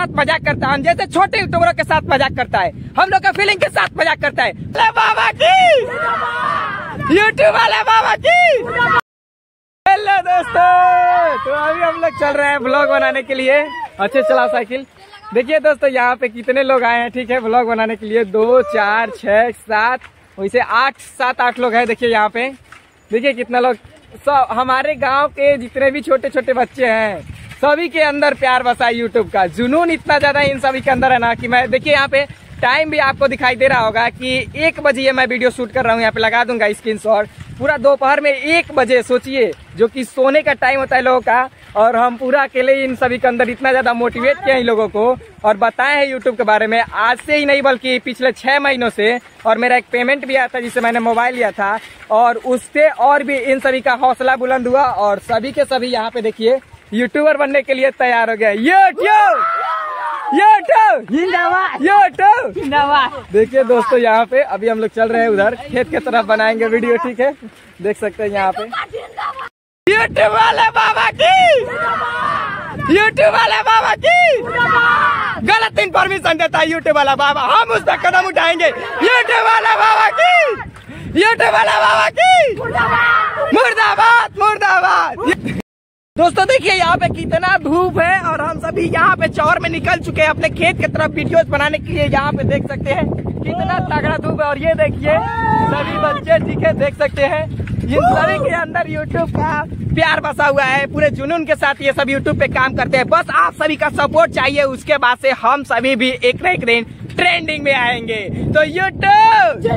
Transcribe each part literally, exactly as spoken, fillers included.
साथ मजाक करता है, हम जैसे छोटे यूट्यूबरों के साथ मजाक करता है, हम लोग का फीलिंग के साथ मजाक करता है। बाबा की यूट्यूब वाले बाबा की। हेलो दोस्तों, तो अभी हम लोग चल रहे हैं ब्लॉग बनाने के लिए। अच्छे चला साइकिल। देखिए दोस्तों, यहाँ पे कितने लोग आए हैं, ठीक है, ब्लॉग बनाने के लिए। दो चार छह सात, वैसे आठ सात आठ लोग हैं। देखिए यहाँ पे, देखिए कितना लोग। सब हमारे गांव के जितने भी छोटे छोटे बच्चे हैं, सभी के अंदर प्यार बसा है यूट्यूब का। जुनून इतना ज्यादा इन सभी के अंदर है ना कि मैं, देखिए यहाँ पे टाइम भी आपको दिखाई दे रहा होगा कि एक बजे ये मैं वीडियो शूट कर रहा हूँ। यहाँ पे लगा दूंगा स्क्रीनशॉट। पूरा दोपहर में एक बजे, सोचिए, जो कि सोने का टाइम होता है लोगों का, और हम पूरा अकेले इन सभी के अंदर इतना ज्यादा मोटिवेट किया इन लोगों को और बताए हैं यूट्यूब के बारे में। आज से ही नहीं बल्कि पिछले छह महीनों से। और मेरा एक पेमेंट भी आया था जिससे मैंने मोबाइल लिया था, और उससे और भी इन सभी का हौसला बुलंद हुआ और सभी के सभी यहाँ पे देखिए यूट्यूबर बनने के लिए तैयार हो गए। YouTube YouTube YouTube. देखिए दोस्तों, यहाँ पे अभी हम लोग चल रहे हैं उधर खेत की तरफ, बनाएंगे वीडियो, ठीक है। देख सकते हैं यहाँ पे यूट्यूब वाले बाबा की, यूट्यूब वाले बाबा की। गलत इन्फॉर्मेशन देता है यूट्यूब वाला बाबा, हम उस पर कदम उठाएंगे। यूट्यूब वाले बाबा की, यूट्यूब वाले बाबा की। मुर्दाबाद मुर्दाबाद। दोस्तों देखिए यहाँ पे कितना धूप है और हम सभी यहाँ पे चौर में निकल चुके हैं अपने खेत की तरफ वीडियोस बनाने के लिए। यहाँ पे देख सकते हैं कितना तगड़ा धूप है। और ये देखिए सभी बच्चे, ठीक है, देख सकते हैं इन सभी के अंदर यूट्यूब का प्यार बसा हुआ है। पूरे जुनून के साथ ये सब यूट्यूब पे काम करते हैं। बस आप सभी का सपोर्ट चाहिए, उसके बाद से हम सभी भी एक न एक दिन ट्रेंडिंग में आएंगे। तो यूट्यूब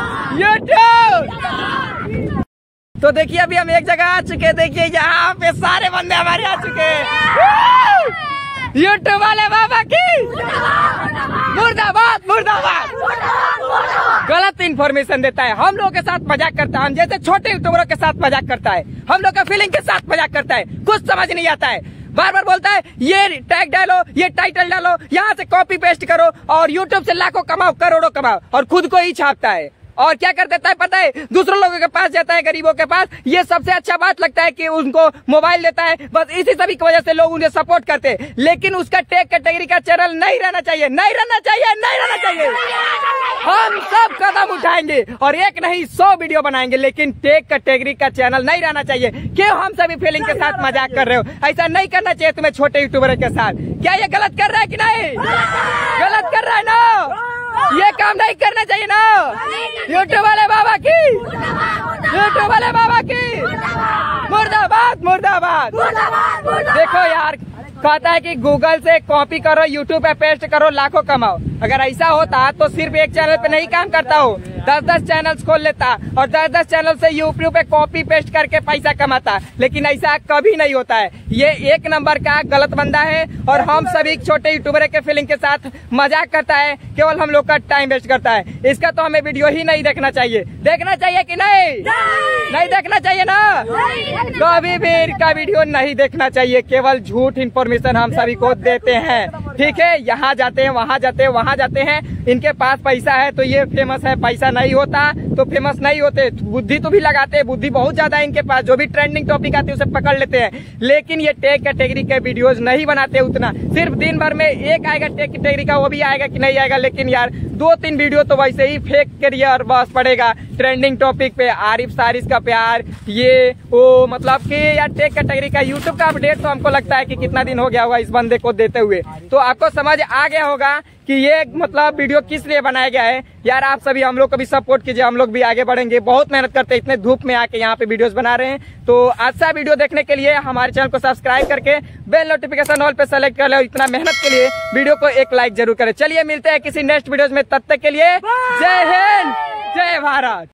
यूट्यूब। तो देखिए अभी हम एक जगह आ चुके हैं। देखिए यहाँ पे सारे बंदे हमारे आ चुके हैं। यूट्यूब वाले बाबा की मुर्दाबाद मुर्दाबाद। गलत इन्फॉर्मेशन देता है, हम लोगों के साथ मजाक करता है, हम जैसे छोटे यूट्यूबरों के साथ मजाक करता है, हम लोग का फीलिंग के साथ मजाक करता है। कुछ समझ नहीं आता है, बार बार बोलता है ये टैग डालो, ये टाइटल डालो, यहाँ से कॉपी पेस्ट करो और यूट्यूब से लाखों कमाओ, करोड़ों कमाओ, और खुद को ही छापता है। और क्या कर देता है पता है, दूसरों लोगों के पास जाता है, गरीबों के पास। ये सबसे अच्छा बात लगता है कि उनको मोबाइल देता है। बस इसी सभी की वजह से लोग उन्हें सपोर्ट करते हैं। लेकिन उसका टेक कैटेगरी का चैनल नहीं रहना चाहिए, नहीं रहना चाहिए, नहीं रहना चाहिए। हम सब कदम उठाएंगे और एक नहीं सौ वीडियो बनाएंगे, लेकिन टेक कैटेगरी का चैनल नहीं रहना चाहिए। क्यों हम सभी फीलिंग के साथ मजाक कर रहे हो? ऐसा नहीं करना चाहिए तुम्हें छोटे यूट्यूबर के साथ। क्या ये गलत कर रहा है कि नहीं? गलत कर रहा है ना, ये काम नहीं करना चाहिए ना। यूट्यूब वाले बाबा की, यूट्यूब वाले बाबा की मुर्दाबाद मुर्दाबाद। देखो यार, कहता है कि गूगल से कॉपी करो, यूट्यूब पे पेस्ट करो, लाखों कमाओ। अगर ऐसा होता तो सिर्फ एक चैनल पे नहीं काम करता हो, दस दस चैनल्स खोल लेता और दस दस चैनल से यूट्यूब पे कॉपी पेस्ट करके पैसा कमाता। लेकिन ऐसा कभी नहीं होता है। ये एक नंबर का गलत बंदा है और हम सभी छोटे यूट्यूबर के फीलिंग के साथ मजाक करता है, केवल हम लोग का टाइम वेस्ट करता है। इसका तो हमें वीडियो ही नहीं देखना चाहिए। देखना चाहिए कि नहीं? नहीं देखना चाहिए ना। कभी भी इनका वीडियो नहीं देखना चाहिए, केवल झूठ इन्फॉर्मेशन हम सभी को देते हैं, ठीक है। यहाँ जाते हैं, वहाँ जाते हैं, वहाँ जाते हैं, इनके पास पैसा है तो ये फेमस है, पैसा नहीं होता तो फेमस नहीं होते। बुद्धि तो भी लगाते हैं, बुद्धि बहुत ज्यादा है इनके पास, जो भी ट्रेंडिंग टॉपिक आती है उसे पकड़ लेते हैं। लेकिन ये टेक कैटेगरी के वीडियोस नहीं बनाते उतना। सिर्फ दिन भर में एक आएगा टेक कैटेगरी का, वो भी आएगा कि नहीं आएगा। लेकिन यार दो तीन वीडियो तो वैसे ही फेक करियर बस पड़ेगा ट्रेंडिंग टॉपिक पे। आरिफ सारिस का प्यार, ये वो, मतलब कि यार टेक कैटेगरी का यूट्यूब का अपडेट तो हमको लगता है कि कितना दिन हो गया होगा इस बंदे को देते हुए। तो आपको समझ आ गया होगा कि ये मतलब वीडियो किस लिए बनाया गया है। यार आप सभी हम लोग को भी सपोर्ट कीजिए, हम लोग भी आगे बढ़ेंगे। बहुत मेहनत करते हैं, इतने धूप में आके यहाँ पे वीडियोस बना रहे हैं। तो अच्छा वीडियो देखने के लिए हमारे चैनल को सब्सक्राइब करके बेल नोटिफिकेशन ऑल पे सेलेक्ट कर लो। इतना मेहनत के लिए वीडियो को एक लाइक जरूर करें। चलिए मिलते हैं किसी नेक्स्ट वीडियोस में, तब तक के लिए जय हिंद, जय भारत।